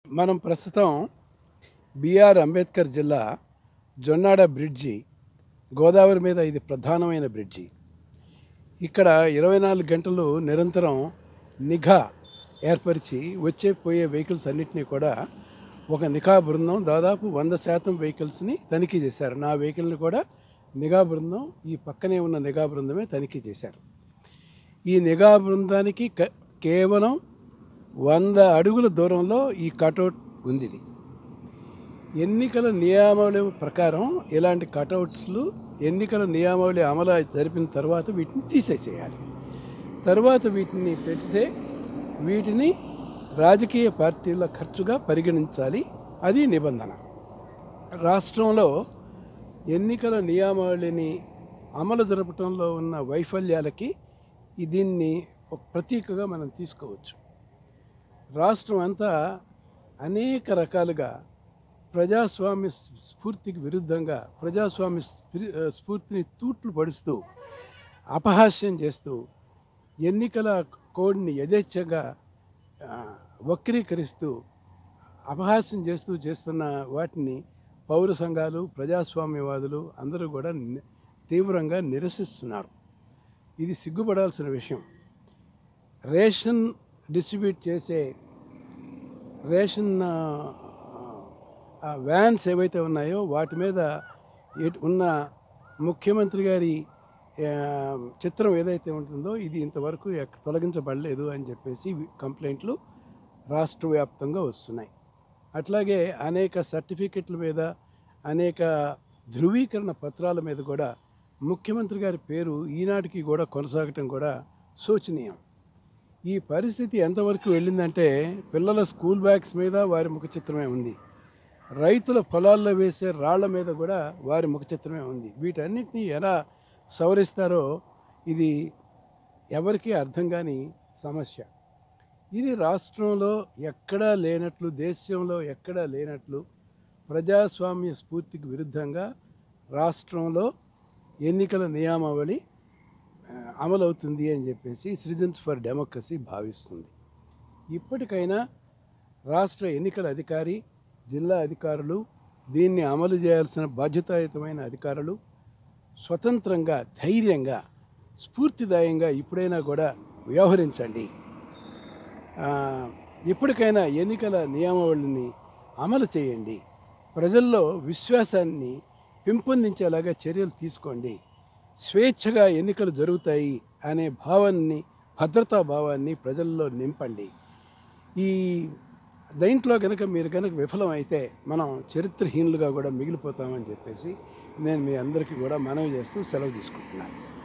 మనం ప్రస్తుతం బిఆర్ అంబేద్కర్ జిల్లా జొన్నాడ బ్రిడ్జి, గోదావరి మీద ఇది ప్రధానమైన బ్రిడ్జి. ఇక్కడ 24 గంటలు నిరంతరం నిఘా ఏర్పరిచి వచ్చే పోయే వెహికల్స్ అన్నింటినీ కూడా ఒక నిఘా బృందం దాదాపు 100% వెహికల్స్ని తనిఖీ చేశారు. నా వెహికల్ని కూడా నిఘా బృందం, ఈ పక్కనే ఉన్న నిఘా బృందమే తనిఖీ చేశారు. ఈ నిఘా బృందానికి కేవలం 100 అడుగుల దూరంలో ఈ కటౌట్ ఉంది. ఇది ఎన్నికల నియమావళి ప్రకారం ఇలాంటి కటౌట్స్లు ఎన్నికల నియమావళి అమలు జరిపిన తర్వాత వీటిని తీసేసేయాలి. తర్వాత వీటిని పెడితే వీటిని రాజకీయ పార్టీల ఖర్చుగా పరిగణించాలి. అది నిబంధన. రాష్ట్రంలో ఎన్నికల నియమావళిని అమలు జరపడంలో ఉన్న వైఫల్యాలకి దీన్ని ఒక ప్రతీకగా మనం తీసుకోవచ్చు. రాష్ట్రం అంతా అనేక రకాలుగా ప్రజాస్వామ్య స్ఫూర్తికి విరుద్ధంగా ప్రజాస్వామ్య స్ఫూర్తిని తూట్లు పడుస్తూ అపహాస్యం చేస్తూ ఎన్నికల కోడ్ని యథేచ్ఛగా వక్రీకరిస్తూ అపహాస్యం చేస్తున్న వాటిని పౌర సంఘాలు, ప్రజాస్వామ్యవాదులు అందరూ కూడా తీవ్రంగా నిరసిస్తున్నారు. ఇది సిగ్గుపడాల్సిన విషయం. రేషన్ డిస్ట్రిబ్యూట్ చేసే రేషన్ వ్యాన్స్ ఏవైతే ఉన్నాయో వాటి మీద ఉన్న ముఖ్యమంత్రి గారి చిత్రం ఏదైతే ఉంటుందో ఇది ఇంతవరకు తొలగించబడలేదు అని చెప్పేసి కంప్లైంట్లు రాష్ట్ర వ్యాప్తంగా వస్తున్నాయి. అట్లాగే అనేక సర్టిఫికెట్ల మీద, అనేక ధృవీకరణ పత్రాల మీద కూడా ముఖ్యమంత్రి గారి పేరు ఈనాటికి కూడా కొనసాగటం కూడా శోచనీయం. ఈ పరిస్థితి ఎంతవరకు వెళ్ళిందంటే పిల్లల స్కూల్ బ్యాగ్స్ మీద వారి ముఖ చిత్రమే ఉంది. రైతుల పొలాల్లో వేసే రాళ్ల మీద కూడా వారి ముఖ చిత్రమే ఉంది. వీటన్నిటిని ఎలా సవరిస్తారో ఇది ఎవరికీ అర్థం కాని సమస్య. ఇది రాష్ట్రంలో ఎక్కడా లేనట్లు, దేశంలో ఎక్కడా లేనట్లు ప్రజాస్వామ్య స్ఫూర్తికి విరుద్ధంగా రాష్ట్రంలో ఎన్నికల నియమావళి అమలవుతుంది అని చెప్పేసి సిటిజన్స్ ఫర్ డెమోక్రసీ భావిస్తుంది. ఇప్పటికైనా రాష్ట్ర ఎన్నికల అధికారి, జిల్లా అధికారులు, దీన్ని అమలు చేయాల్సిన బాధ్యతాయుతమైన అధికారులు స్వతంత్రంగా, ధైర్యంగా, స్ఫూర్తిదాయంగా ఇప్పుడైనా కూడా వ్యవహరించండి. ఇప్పటికైనా ఎన్నికల నియమావళిని అమలు చేయండి. ప్రజల్లో విశ్వాసాన్ని పెంపొందించేలాగా చర్యలు తీసుకోండి. స్వేచ్ఛగా ఎన్నికలు జరుగుతాయి అనే భావాన్ని, భద్రతా భావాన్ని ప్రజల్లో నింపండి. ఈ దీంట్లో కనుక మీరు కనుక విఫలమైతే మనం చరిత్రహీనులుగా కూడా మిగిలిపోతామని చెప్పేసి నేను మీ అందరికీ కూడా మనవి చేస్తూ సెలవు తీసుకుంటున్నాను.